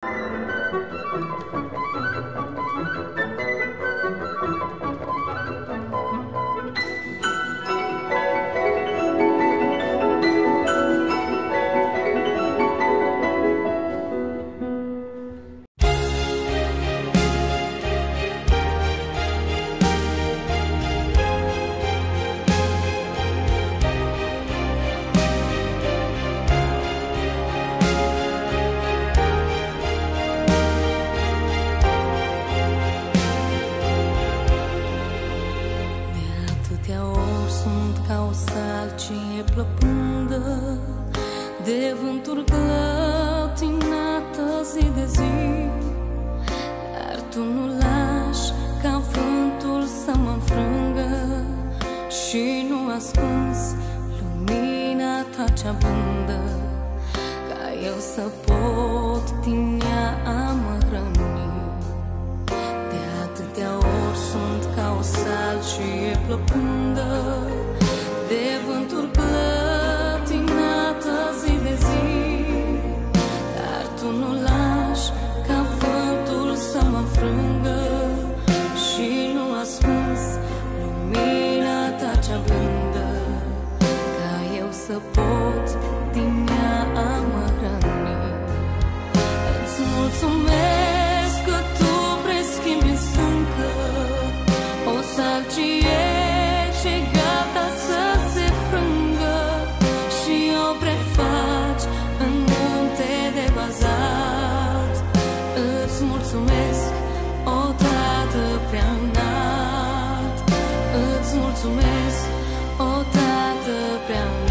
De vânturi clătinată zi de zi, dar tu nu lași ca vântul să mă înfrângă și nu ascunzi lumina ta cea blândă, ca eu să pot din ea a mă hrăni. De atâtea ori sunt ca o salcie plăpândă, de vânturi clătinată zi de zi, dar tu nu lași ca vântul să mă înfrângă și nu ascunzi lumina ta cea blândă, ca eu să pot din ea a mă hrăni. Îți mulțumesc că tu preschimbi în stâncă o salcie ce gata să se frângă și o prefaci în munte de bazalt. Îți mulțumesc, o Tată prea înalt. Îți mulțumesc, o Tată prea înalt.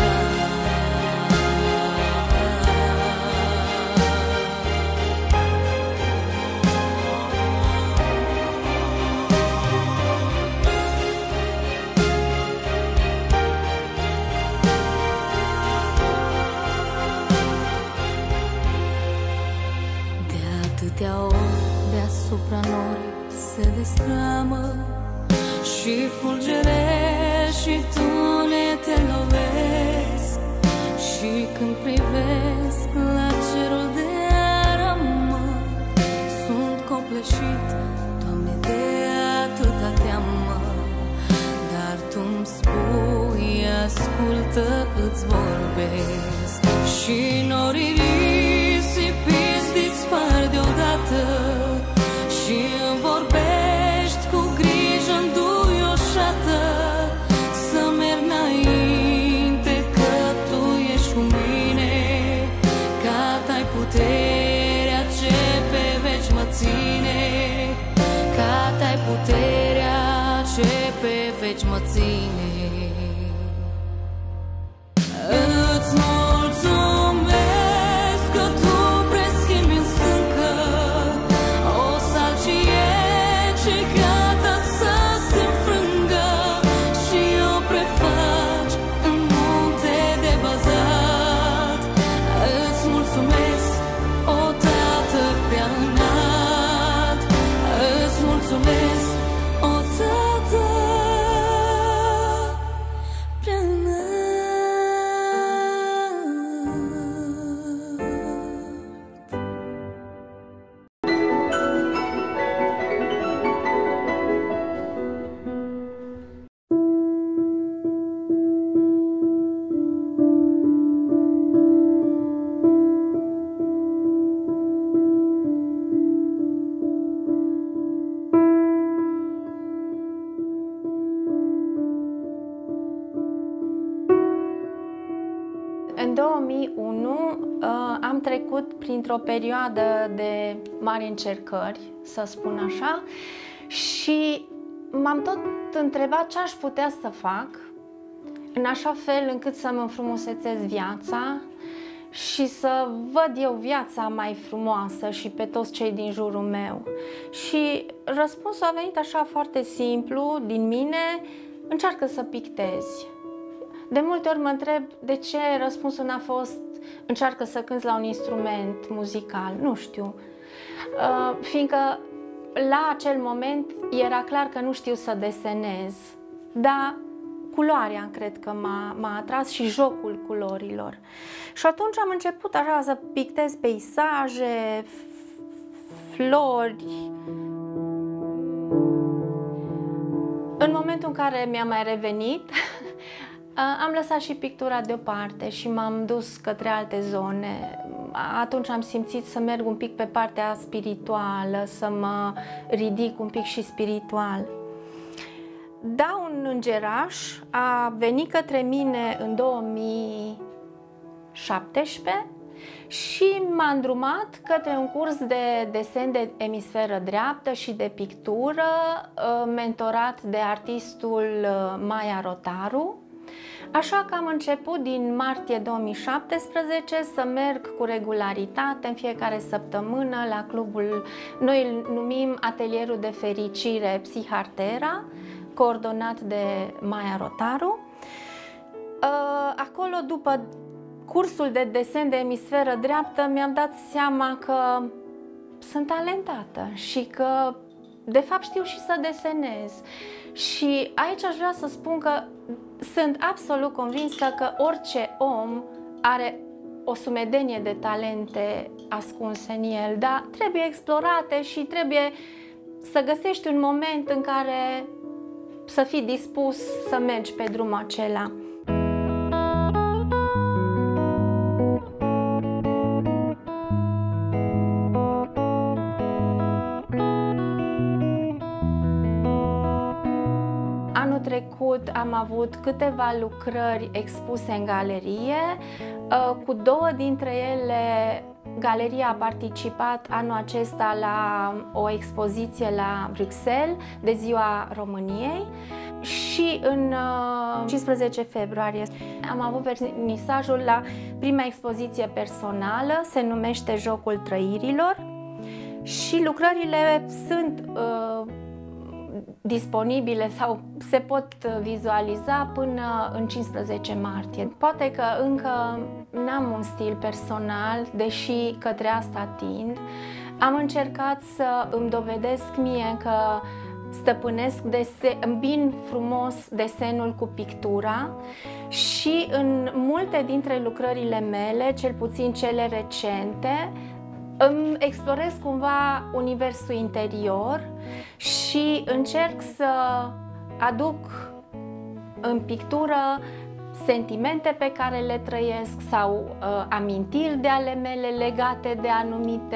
Atâtea ori deasupra norii se destramă și fulgere și tunete lovesc, și când privesc la cerul de aramă sunt copleșit, Doamne, de atâta teamă. Dar Tu-mi spui, ascultă, îți vorbesc, și norii risipiți dispar deodată și îmi vorbești cu grijă înduioșată să merg înainte, că Tu ești cu mine, ca Ta-i puterea ce pe veci mă ține, ca Ta-i puterea ce pe veci mă ține. Îți mulțumesc că Tu preschimbi în stâncă o salcie ce gata să se înfrângă și o prefaci în munte de bazalt. Îți mulțumesc, o Tată prea înalt. Îți mulțumesc, o Tată prea înalt. În 2001 am trecut printr-o perioadă de mari încercări, să spun așa, și m-am tot întrebat ce aș putea să fac în așa fel încât să-mi înfrumusețez viața și să văd eu viața mai frumoasă și pe toți cei din jurul meu. Și răspunsul a venit așa foarte simplu din mine: încearcă să pictezi. De multe ori mă întreb de ce răspunsul n-a fost încearcă să cânți la un instrument muzical, nu știu. Fiindcă la acel moment era clar că nu știu să desenez, dar culoarea cred că m-a atras și jocul culorilor. Și atunci am început așa să pictez peisaje, flori. În momentul în care mi-a mai revenit, am lăsat și pictura deoparte și m-am dus către alte zone. Atunci am simțit să merg un pic pe partea spirituală, să mă ridic un pic și spiritual. Da, un îngeraș a venit către mine în 2017 și m-a îndrumat către un curs de desen de emisferă dreaptă și de pictură, mentorat de artistul Maia Rotaru. Așa că am început din martie 2017 să merg cu regularitate în fiecare săptămână la clubul, noi îl numim Atelierul de Fericire Psihartera, coordonat de Maia Rotaru. Acolo, după cursul de desen de emisferă dreaptă, mi-am dat seama că sunt talentată și că de fapt știu și să desenez. Și aici aș vrea să spun că sunt absolut convinsă că orice om are o sumedenie de talente ascunse în el, dar trebuie explorate și trebuie să găsești un moment în care să fii dispus să mergi pe drumul acela. Anul trecut am avut câteva lucrări expuse în galerie, cu două dintre ele galeria a participat anul acesta la o expoziție la Bruxelles de Ziua României și în 15 februarie am avut vernisajul la prima expoziție personală, se numește Jocul Trăirilor și lucrările sunt disponibile sau se pot vizualiza până în 15 martie. Poate că încă n-am un stil personal, deși către asta tind. Am încercat să îmi dovedesc mie că stăpânesc îmbin frumos desenul cu pictura și în multe dintre lucrările mele, cel puțin cele recente, îmi explorez cumva universul interior și încerc să aduc în pictură sentimente pe care le trăiesc sau amintiri de ale mele legate de anumite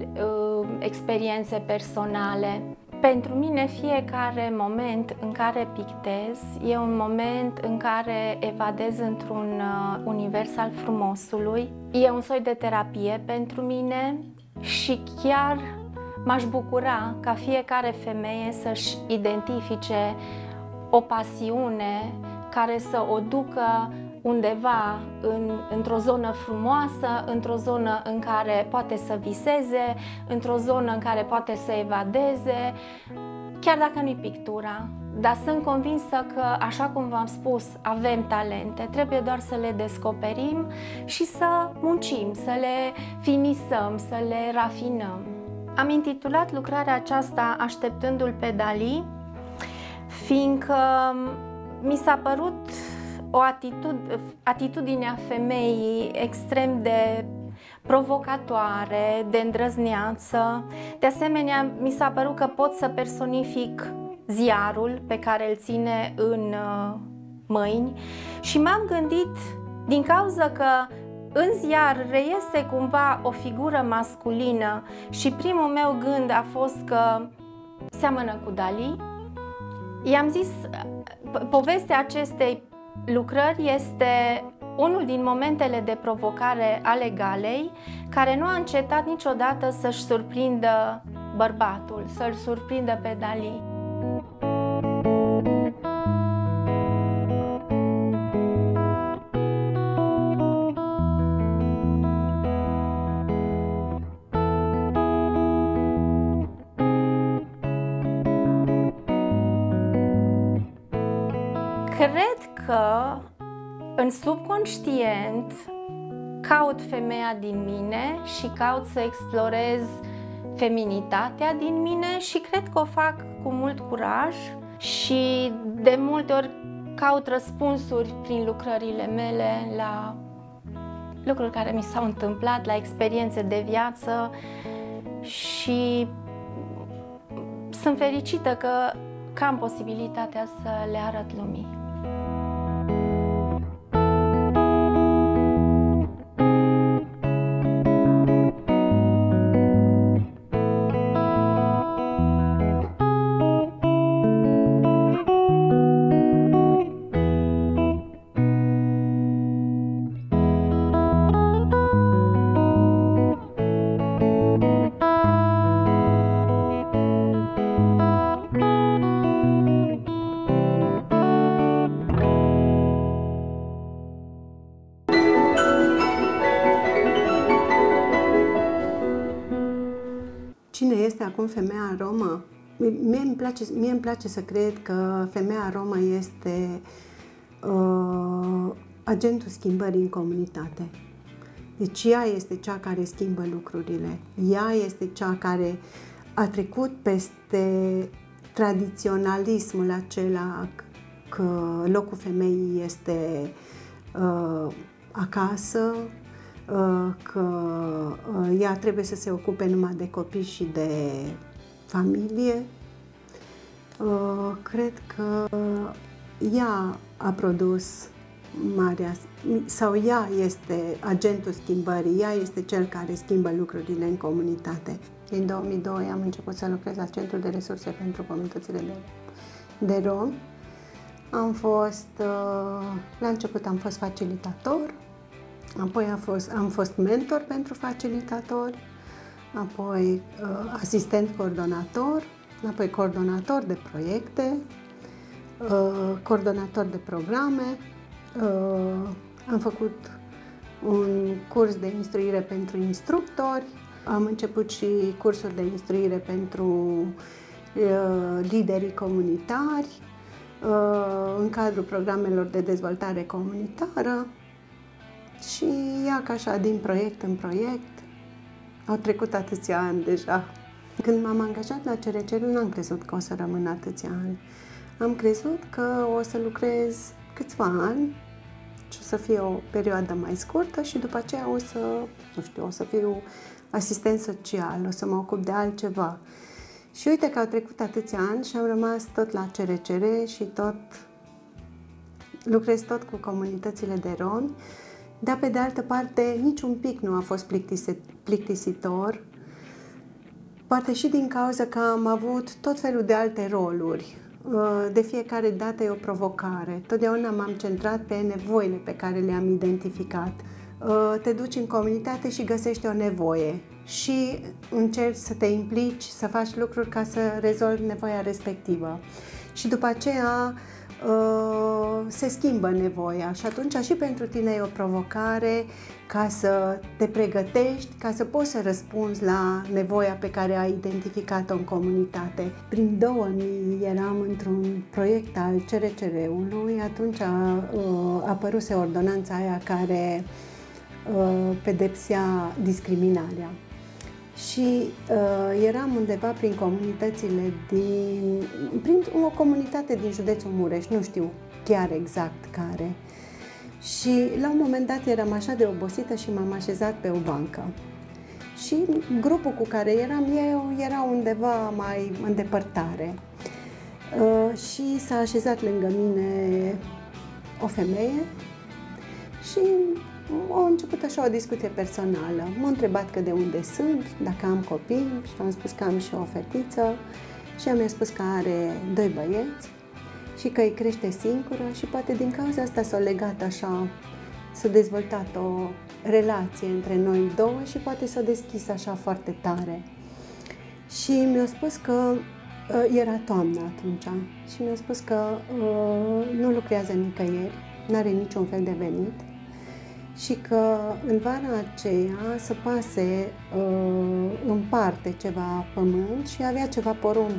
experiențe personale. Pentru mine fiecare moment în care pictez e un moment în care evadez într-un univers al frumosului. E un soi de terapie pentru mine și chiar m-aș bucura ca fiecare femeie să-și identifice o pasiune care să o ducă undeva într-o zonă frumoasă, într-o zonă în care poate să viseze, într-o zonă în care poate să evadeze, chiar dacă nu-i pictura. Dar sunt convinsă că, așa cum v-am spus, avem talente, trebuie doar să le descoperim și să muncim, să le finisăm, să le rafinăm. Am intitulat lucrarea aceasta Așteptându-l pe Dali, fiindcă mi s-a părut o atitudinea femeii extrem de provocatoare, de îndrăzneață. De asemenea, mi s-a părut că pot să personific ziarul pe care îl ține în mâini și m-am gândit, din cauza că în ziar reiese cumva o figură masculină și primul meu gând a fost că seamănă cu Dali, i-am zis, povestea acestei lucrări este unul din momentele de provocare ale galei, care nu a încetat niciodată să-și surprindă bărbatul, să-l surprindă pe Dali. Cred că în subconștient caut femeia din mine și caut să explorez feminitatea din mine și cred că o fac cu mult curaj și de multe ori caut răspunsuri prin lucrările mele la lucruri care mi s-au întâmplat, la experiențe de viață și și sunt fericită că am posibilitatea să le arăt lumii. Cine este acum femeia romă? Mie îmi place să cred că femeia romă este agentul schimbării în comunitate. Deci ea este cea care schimbă lucrurile. Ea este cea care a trecut peste tradiționalismul acela că locul femeii este acasă, că ea trebuie să se ocupe numai de copii și de familie. Cred că ea a produs sau ea este agentul schimbării, ea este cel care schimbă lucrurile în comunitate. Din 2002 am început să lucrez la Centrul de Resurse pentru Comunitățile de Romi. La început am fost facilitator, apoi am fost mentor pentru facilitatori, apoi asistent coordonator, apoi coordonator de proiecte, coordonator de programe. Am făcut un curs de instruire pentru instructori, am început și cursuri de instruire pentru liderii comunitari în cadrul programelor de dezvoltare comunitară. Și ia așa, din proiect în proiect, au trecut atâția ani deja. Când m-am angajat la CRCR, nu am crezut că o să rămân atâția ani. Am crezut că o să lucrez câțiva ani și o să fie o perioadă mai scurtă și după aceea o să fiu asistent social, o să mă ocup de altceva. Și uite că au trecut atâția ani și am rămas tot la CRCR și lucrez tot cu comunitățile de romi. Dar, pe de altă parte, niciun pic nu a fost plictisitor, poate și din cauza că am avut tot felul de alte roluri. De fiecare dată e o provocare. Totdeauna m-am centrat pe nevoile pe care le-am identificat. Te duci în comunitate și găsești o nevoie și încerci să te implici, să faci lucruri ca să rezolvi nevoia respectivă. Și după aceea se schimbă nevoia și atunci și pentru tine e o provocare ca să te pregătești, ca să poți să răspunzi la nevoia pe care ai identificat-o în comunitate. Prin 2000 eram într-un proiect al CRCR-ului, atunci apăruse ordonanța aia care pedepsea discriminarea. Și eram undeva prin comunitățile prin o comunitate din județul Mureș, nu știu chiar exact care. Și la un moment dat eram așa de obosită și m-am așezat pe o bancă. Și grupul cu care eram eu era undeva mai în depărtare. Și s-a așezat lângă mine o femeie și a început așa o discuție personală. M-a întrebat că de unde sunt, dacă am copii și am spus că am și o fetiță și mi-a spus că are 2 băieți și că îi crește singură și poate din cauza asta s-a legat așa, s-a dezvoltat o relație între noi două și poate s-a deschis așa foarte tare. Și mi-a spus că era toamnă atunci și mi-a spus că nu lucrează nicăieri, nu are niciun fel de venit și că în vara aceea săpase în parte ceva pământ și avea ceva porumb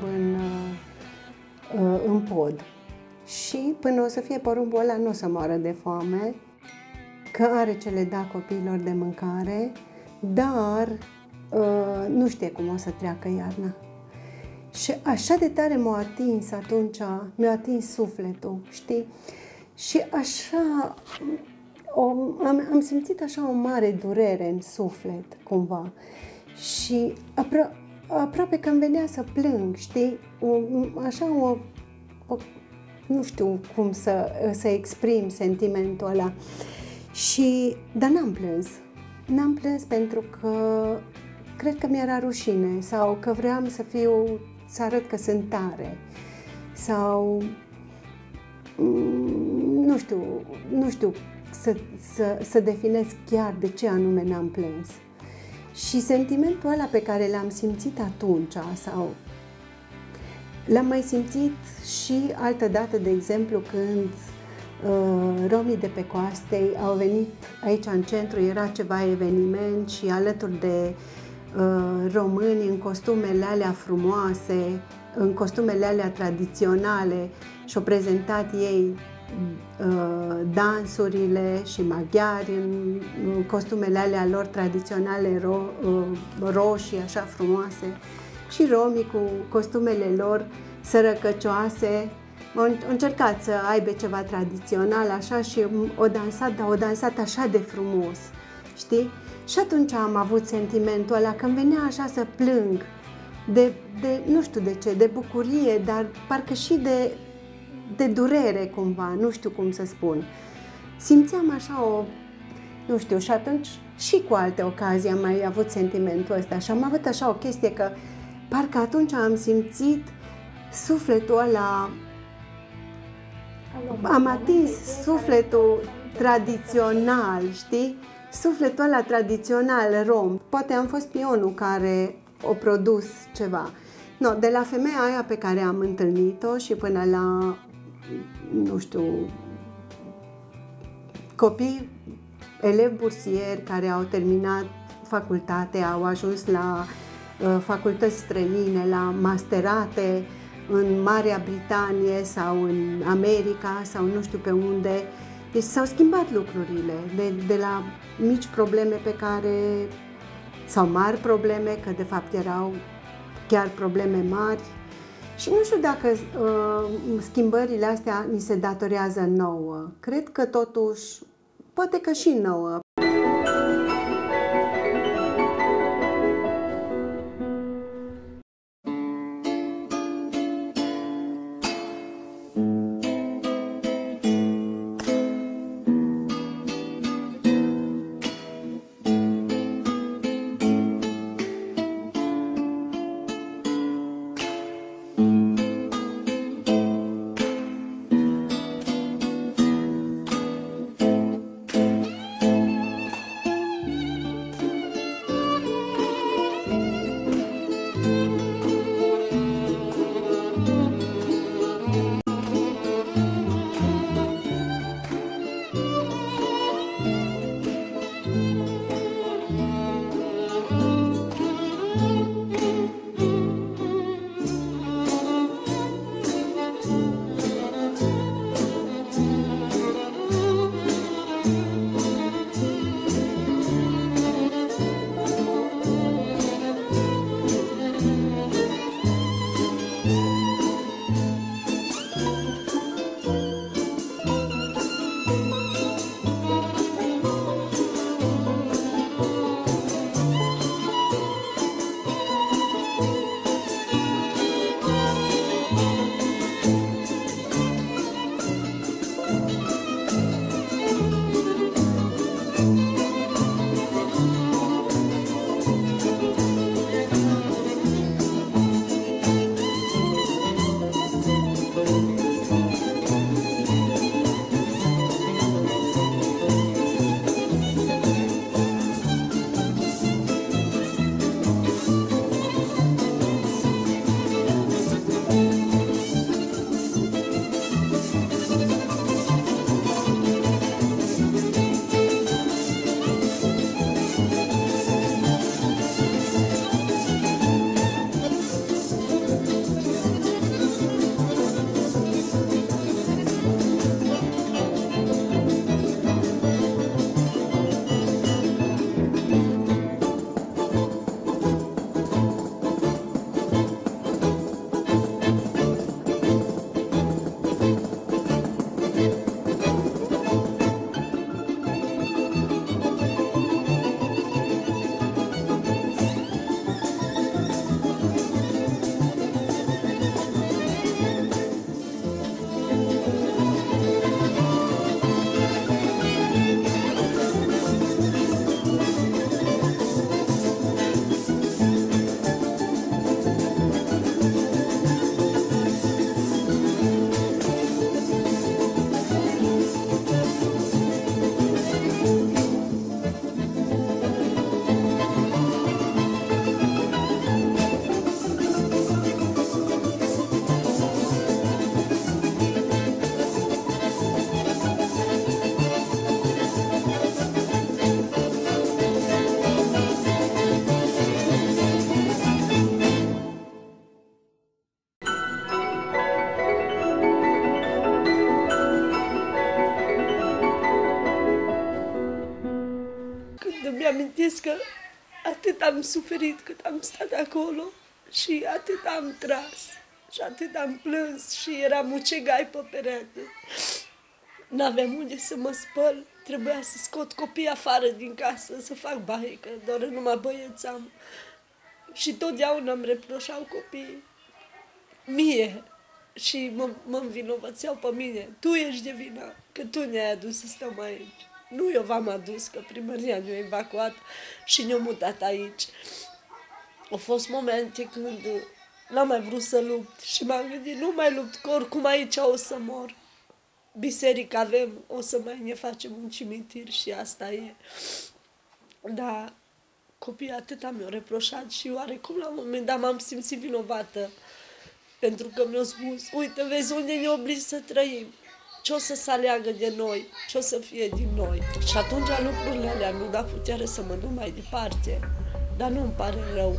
în pod. Și până o să fie porumbul ăla nu o să moară de foame, că are ce le da copiilor de mâncare, dar nu știe cum o să treacă iarna. Și așa de tare m-a atins atunci, mi-a atins sufletul, știi? Și așa am simțit așa o mare durere în suflet, cumva. Și aproape că îmi venea să plâng, știi? Nu știu cum să exprim sentimentul ăla. Dar n-am plâns. N-am plâns pentru că cred că mi-era rușine sau că vreau să arăt că sunt tare sau nu știu să definez chiar de ce anume n-am plâns. Și sentimentul ăla pe care l-am simțit atunci sau l-am mai simțit și altă dată, de exemplu, când romii de pe Coastei au venit aici în centru, era ceva eveniment și alături de români în costumele alea frumoase, în costumele alea tradiționale și-au prezentat ei dansurile și maghiari în costumele alea lor tradiționale roșii, așa frumoase, și romii cu costumele lor sărăcăcioase au încercat să aibă ceva tradițional așa și o dansat așa de frumos, știi? Și atunci am avut sentimentul ăla că îmi venea așa să plâng nu știu de ce, de bucurie, dar parcă și de durere cumva, nu știu cum să spun. Simțeam așa nu știu, și atunci și cu alte ocazii am mai avut sentimentul ăsta și am avut așa o chestie că parcă atunci am simțit sufletul ăla, am atins sufletul tradițional, știi? Sufletul ăla tradițional rom. Poate am fost pionul care a produs ceva. No, de la femeia aia pe care am întâlnit-o și până la, nu știu, copii, elevi bursieri care au terminat facultate, au ajuns la facultăți străine, la masterate în Marea Britanie sau în America sau nu știu pe unde. Deci s-au schimbat lucrurile, de la mici probleme sau mari probleme, că de fapt erau chiar probleme mari. Și nu știu dacă schimbările astea ni se datorează nouă. Cred că totuși, poate că și nouă. că atât am suferit cât am stat acolo și atât am tras și atât am plâns și eram ucegai pe perete. N-aveam unde să mă spăl, trebuia să scot copiii afară din casă, să fac baie, că doar numai băieți am. Și totdeauna îmi reproșau copiii mie și mă învinovățeau pe mine. Tu ești de vină, că tu ne-ai adus să stăm aici. Nu eu v-am adus, că primăria ne-a evacuat și ne-a mutat aici. Au fost momente când n-am mai vrut să lupt și m-am gândit, nu mai lupt, că oricum aici o să mor. Biserică avem, o să mai ne facem un cimitir și asta e. Dar copiii atâta mi-au reproșat și oarecum la un moment dat m-am simțit vinovată. Pentru că mi-au spus, uite, vezi unde ne obligi să trăim, ce o să se aleagă de noi, ce o să fie din noi. Și atunci lucrurile alea nu da putere să mă duc mai departe, dar nu-mi pare rău.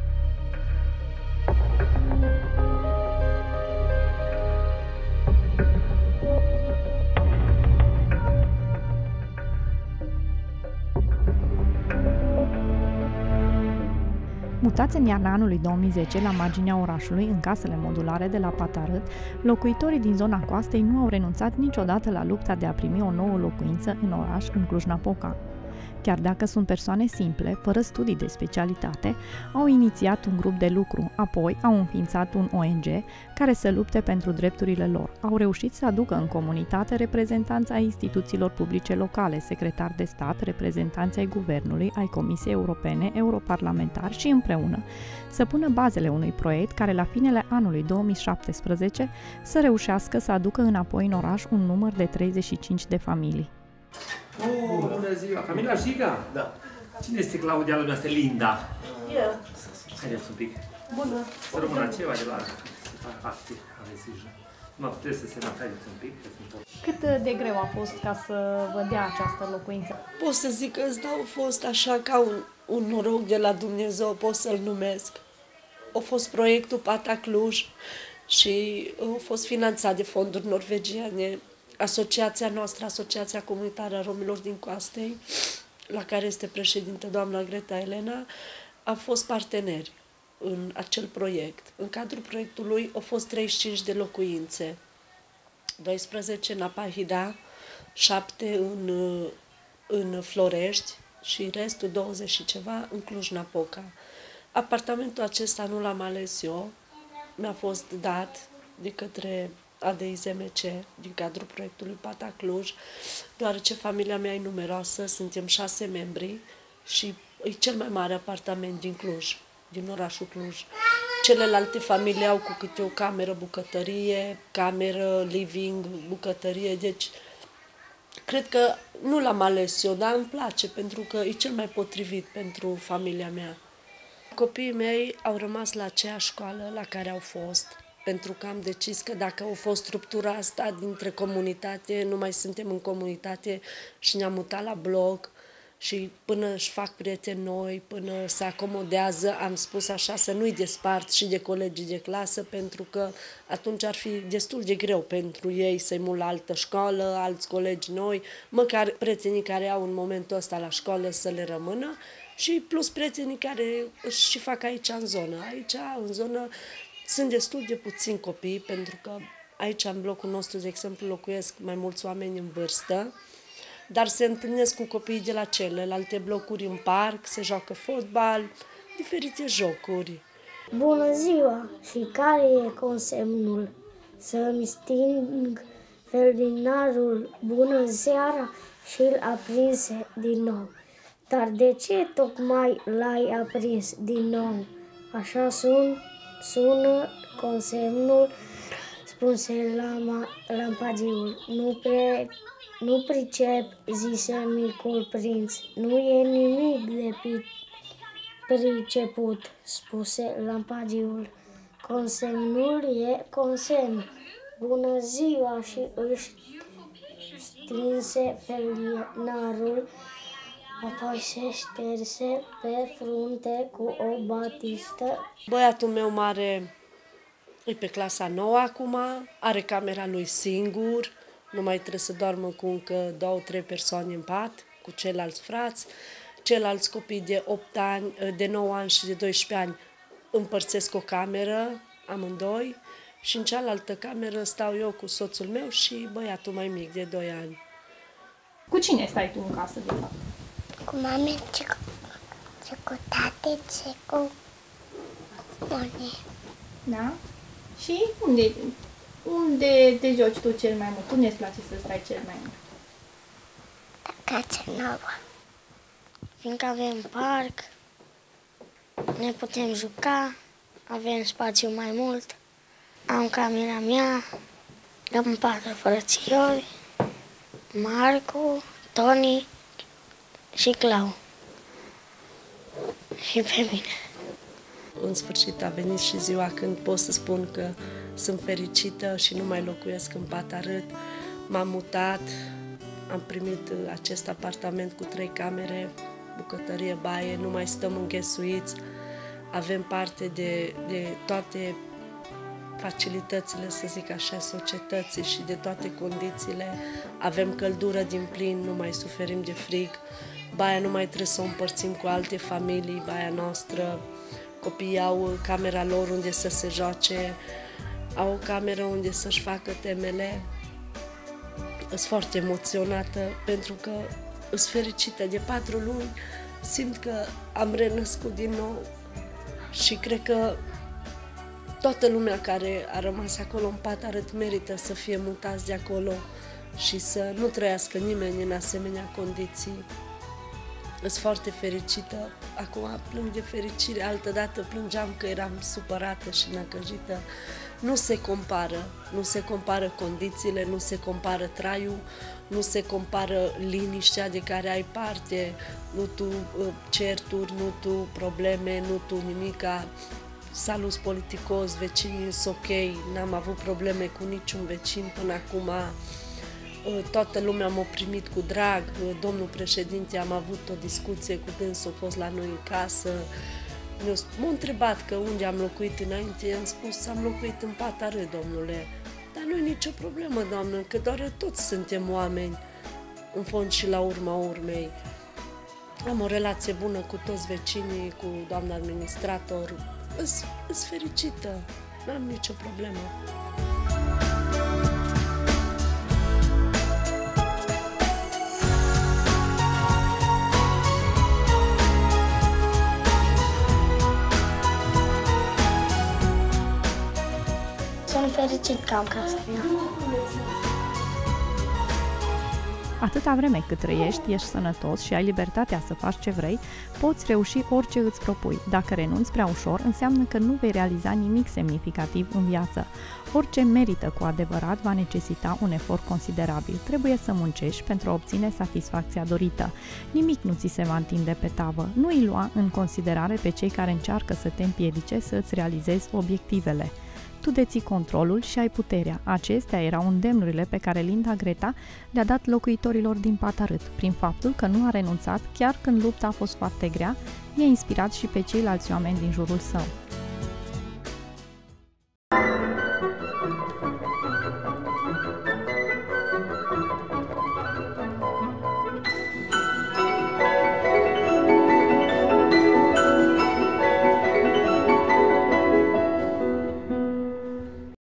Mutați în iarna anului 2010 la marginea orașului, în casele modulare de la Patarât, locuitorii din zona coastei nu au renunțat niciodată la lupta de a primi o nouă locuință în oraș, în Cluj-Napoca. Chiar dacă sunt persoane simple, fără studii de specialitate, au inițiat un grup de lucru, apoi au înființat un ONG care să lupte pentru drepturile lor. Au reușit să aducă în comunitate reprezentanți ai instituțiilor publice locale, secretari de stat, reprezentanți ai guvernului, ai Comisiei Europene, europarlamentari și împreună să pună bazele unui proiect care la finele anului 2017 să reușească să aducă înapoi în oraș un număr de 35 de familii. Bună ziua! Familia Jiga? Da. Cine este Claudia, lumea este Linda? Eu. Haideți un pic. Bună. Să rămână ceva de la acte, aveți grijă. Mă puteți să se haideți un pic. Cât de greu a fost ca să vă dea această locuință? Pot să zic că ăsta a fost așa ca un noroc de la Dumnezeu, pot să-l numesc. A fost proiectul Pata Cluj și a fost finanțat de fonduri norvegiene. Asociația noastră, Asociația Comunitară a Romilor din Coastei, la care este președintă doamna Greta Elena, a fost parteneri în acel proiect. În cadrul proiectului au fost 35 de locuințe, 12 în Apahida, 7 în Florești și restul 20 și ceva în Cluj-Napoca. Apartamentul acesta nu l-am ales eu, mi-a fost dat de către ADIZMC din cadrul proiectului Pata Cluj, deoarece familia mea e numeroasă, suntem 6 membri și e cel mai mare apartament din Cluj, din orașul Cluj. Celelalte familii au cu câte o cameră, bucătărie, cameră, living, bucătărie, deci cred că nu l-am ales eu, dar îmi place pentru că e cel mai potrivit pentru familia mea. Copiii mei au rămas la aceeași școală la care au fost, pentru că am decis că dacă a fost ruptura asta dintre comunitate, nu mai suntem în comunitate și ne-am mutat la bloc și până își fac prieteni noi, până se acomodează, am spus așa, să nu-i despart și de colegii de clasă, pentru că atunci ar fi destul de greu pentru ei să-i mut la altă școală, alți colegi noi, măcar prietenii care au în momentul ăsta la școală să le rămână și plus prietenii care își și fac aici în zonă. Aici, în zonă, sunt destul de puțini copii, pentru că aici, în blocul nostru, de exemplu, locuiesc mai mulți oameni în vârstă, dar se întâlnesc cu copiii de la celelalte blocuri în parc, se joacă fotbal, diferite jocuri. Bună ziua! Și care e consemnul? Să-mi sting felinarul bună seara și-l aprinse din nou. Dar de ce tocmai l-ai aprins din nou? Așa sună consemnul, spuse lampadiul. Nu pricep, zise micul prinț. Nu e nimic de priceput, spuse lampadiul. Consemnul e consemn. Bună ziua! Și își stinse felinarul, apoi se șterse pe frunte cu o batistă. Băiatul meu mare e pe clasa 9 acum, are camera lui singur, nu mai trebuie să doarmă cu încă 2-3 persoane în pat, cu ceilalți frați. ceilalți copii de 8 ani, de 9 ani și de 12 ani împărțesc o cameră, amândoi, și în cealaltă cameră stau eu cu soțul meu și băiatul mai mic, de 2 ani. Cu cine stai tu în casă, de fapt? Cu mame și cu tate și cu mone. Da? Și unde te joci tu cel mai mult? Unde îți place să stai cel mai mult? Casa nouă. Fiindcă avem parc, ne putem juca, avem spațiu mai mult, am camera mea, am 4 frățiori, Marcu, Toni și Clau. Și pe mine. În sfârșit a venit și ziua când pot să spun că sunt fericită și nu mai locuiesc în Patarât. M-am mutat, am primit acest apartament cu 3 camere, bucătărie, baie, nu mai stăm înghesuiți. Avem parte de toate facilitățile, să zic așa, societății și de toate condițiile. Avem căldură din plin, nu mai suferim de frig. Baia nu mai trebuie să o împărțim cu alte familii, baia noastră. Copiii au camera lor unde să se joace, au o cameră unde să-și facă temele. Sunt foarte emoționată pentru că sunt fericită. De 4 luni simt că am renăscut din nou și cred că toată lumea care a rămas acolo în Patarât merită să fie mutați de acolo și să nu trăiască nimeni în asemenea condiții. Sunt foarte fericită. Acum plâng de fericire. Altădată plângeam că eram supărată și năcăjită. Nu se compară. Nu se compară condițiile, nu se compară traiul, nu se compară liniștea de care ai parte, nu tu certuri, nu tu probleme, nu tu nimica. Salut politicos, vecinii sunt ok, n-am avut probleme cu niciun vecin până acum. Toată lumea m-a primit cu drag, domnul președinte, am avut o discuție cu dânsul, a fost la noi în casă. M-a întrebat că unde am locuit înainte, am spus, am locuit în Patarât, domnule. Dar nu e nicio problemă, doamnă, că doar toți suntem oameni, în fond și la urma urmei. Am o relație bună cu toți vecinii, cu doamna administrator. Sunt fericită, n-am nicio problemă. Sunt fericit că am casa mea. Atâta vreme cât trăiești, ești sănătos și ai libertatea să faci ce vrei, poți reuși orice îți propui. Dacă renunți prea ușor, înseamnă că nu vei realiza nimic semnificativ în viață. Orice merită cu adevărat va necesita un efort considerabil. Trebuie să muncești pentru a obține satisfacția dorită. Nimic nu ți se va întinde pe tavă. Nu îi lua în considerare pe cei care încearcă să te împiedice să îți realizezi obiectivele. Tu deții controlul și ai puterea. Acestea erau îndemnurile pe care Linda Greta le-a dat locuitorilor din Patarât. Prin faptul că nu a renunțat, chiar când lupta a fost foarte grea, i-a inspirat și pe ceilalți oameni din jurul său.